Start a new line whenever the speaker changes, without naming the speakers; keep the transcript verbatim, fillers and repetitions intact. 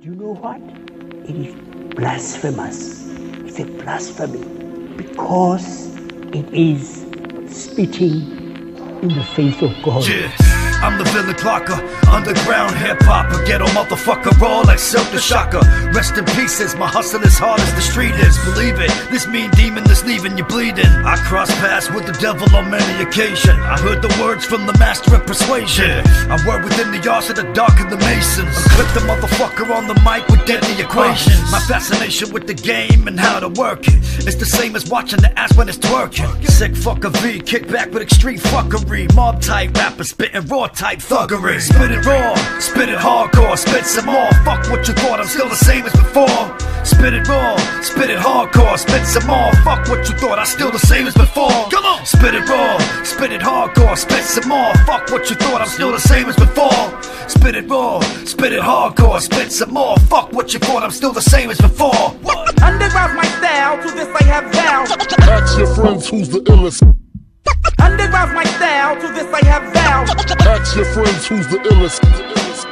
You know what? It is blasphemous. It's a blasphemy because it is spitting in the face of God.
Yeah. I'm the villain clocker, underground hip-hopper, ghetto motherfucker, raw like Silk the Shocker. Rest in pieces, my hustle is hard as the street is. Believe it, this mean demon that's leaving you bleeding. I cross paths with the devil on many occasions. I heard the words from the master of persuasion. I work within the arts of the dark and the masons. I clip the motherfucker on the mic with deadly equations. My fascination with the game and how to work it is the same as watching the ass when it's twerking. Sick fucker V, kick back with extreme fuckery. Mob type rapper spitting raw type thuggery. Spit it raw, spit it hardcore, spit some more. Fuck what you thought, I'm still the same as before. Spit it raw, spit it hardcore, spit some more. Fuck what you thought, I'm still the same as before. Come on! Spit it raw, spit it hardcore, spit some more. Fuck what you thought, I'm still the same as before. Spit it raw, spit it hardcore, spit some more. Fuck what you thought, I'm still the same as before.
Underground's my style, to this I have vowed.
Ask your friends who's the illest.
Underground's my style, to this I have vowed.
Ask your friends who's the illest.